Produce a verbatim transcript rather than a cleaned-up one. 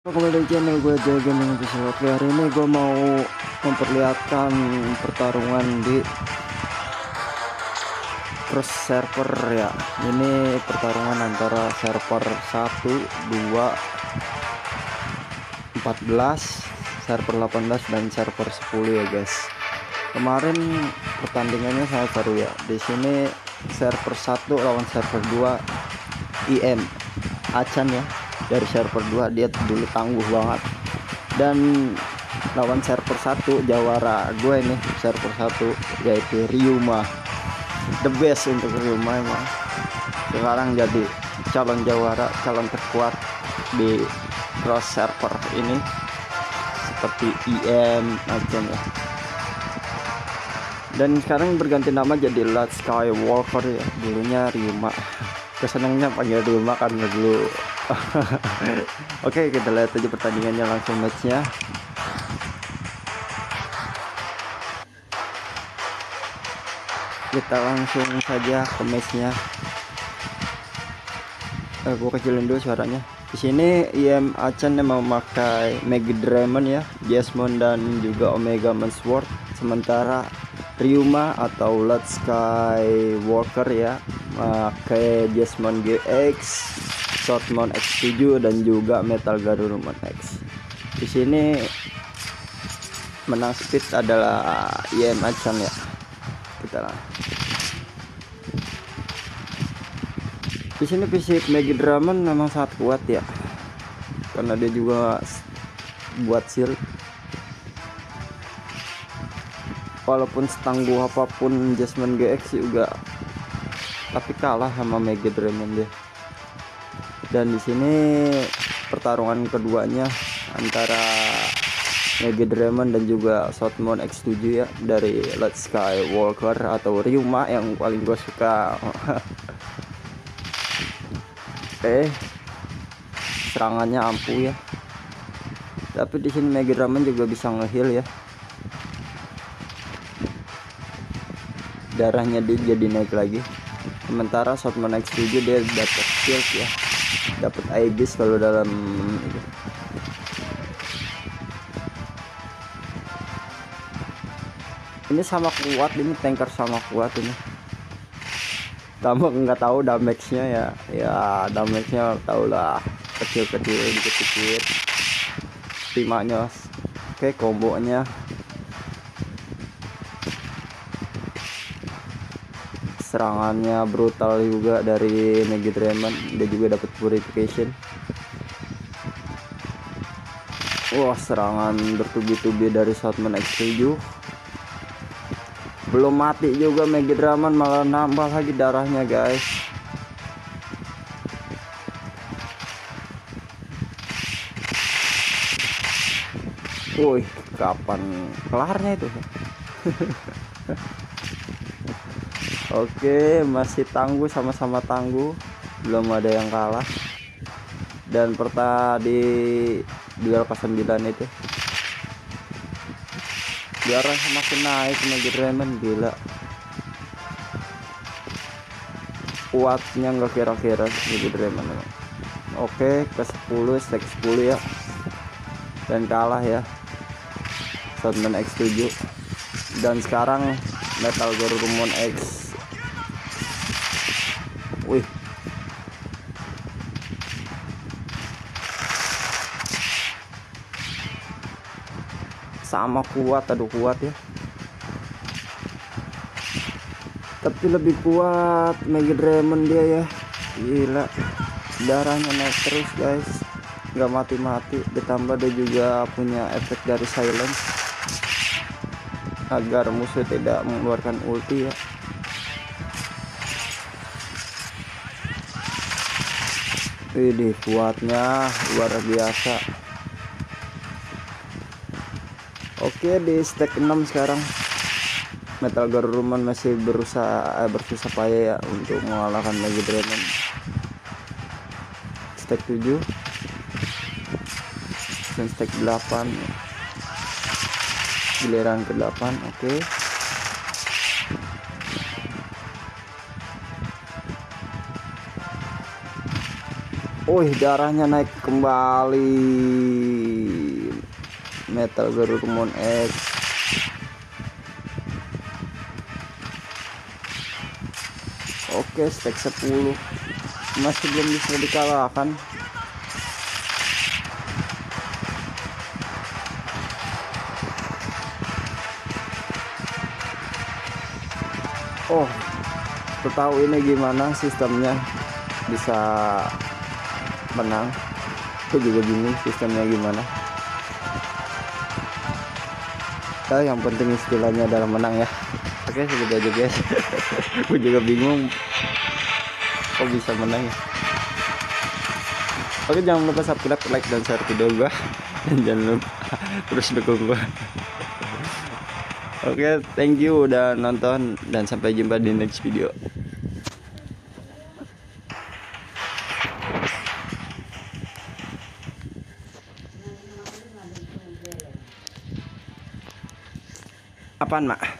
Kembali di channel gue Jay Gaming Official. Oke, hari ini gue mau memperlihatkan pertarungan di cross server ya. Ini pertarungan antara server satu, dua, empat belas, server delapan belas dan server sepuluh ya guys. Kemarin pertandingannya sangat seru ya. Di sini server satu lawan server dua, I M Acan ya. Dari server dua dia dulu tangguh banget, dan lawan server satu jawara gue ini server satu yaitu Ryuma, the best untuk Ryuma. Emang sekarang jadi calon jawara, calon terkuat di cross server ini seperti I M macam ya. Dan sekarang berganti nama jadi Let's Skywalker ya, dulunya Ryuma. Kesenangnya panggil Ryuma karena dulu. Oke, kita lihat aja pertandingannya langsung, matchnya. Kita langsung saja ke matchnya. Eh, gua kecilin dulu suaranya. Di sini I M Acan yang memakai Mega Dragon ya, Jasmine dan juga Omega Man Sword. Sementara Ryuma atau Let's Skywalker ya pakai Jasmine G X, Swordmon X tujuh dan juga Metal Garurumon X. Di sini menang speed adalah I M Acan ya. Kita lah. Di sini fisik Mega Dragon memang sangat kuat ya, karena dia juga buat shield. Walaupun setangguh apapun Jasmine G X juga, tapi kalah sama Mega Dragon dia. Dan di sini pertarungan keduanya antara Mega Dragon dan juga Swordmon X tujuh ya dari Let's Skywalker atau Ryuma yang paling gue suka. Eh, serangannya ampuh ya. Tapi di sini Mega Dragon juga bisa ngeheal ya. Darahnya dia jadi naik lagi. Sementara Swordmon X tujuh dia dapat shield ya, dapat Aegis kalau dalam itu. Ini sama kuat, ini tanker sama kuat ini. Tambah nggak tahu damage-nya ya, ya damage-nya tau lah, kecil-kecil dikit-dikit. Timanya, oke, kombonya. Serangannya brutal juga dari Mega Dragon, dia juga dapat purification. Wah, serangan bertubi-tubi dari Swordmon X tujuh. Belum mati juga Mega Dragon, malah nambah lagi darahnya guys. Woi, kapan kelarnya itu? Oke, masih tangguh, sama-sama tangguh, belum ada yang kalah. Dan perta di duel ke sembilan itu darah semakin naik Mega Dragon, gila kuatnya nggak kira-kira Mega Dragon. Oke, ke sepuluh, stack sepuluh ya, dan kalah ya Swordmon X tujuh. Dan sekarang Metal Garurumon X. Wih, sama kuat, aduh kuat ya, tapi lebih kuat Mega Dragon dia ya, gila. Darahnya naik terus guys, nggak mati-mati. Ditambah dia juga punya efek dari silence agar musuh tidak mengeluarkan ulti ya. Widih, kuatnya luar biasa. Oke, di stack enam sekarang Metal Garurumon masih berusaha eh, bersusah payah ya untuk mengalahkan Mega Dragon. Stack tujuh dan stack delapan, giliran ke delapan. Oke, Wih, darahnya naik kembali. Metal Garurumon X. Oke, stack sepuluh. Masih belum bisa dikalahkan. Oh, aku tahu ini gimana sistemnya bisa menang. Aku juga bingung sistemnya gimana. Nah, yang penting istilahnya adalah menang ya. Oke, segitu aja guys. Aku juga bingung kok bisa menang ya. Oke, jangan lupa subscribe, like, dan share video gua. Dan jangan lupa terus dukung gua. Oke, thank you udah nonton dan sampai jumpa di next video. Apaan, Mak?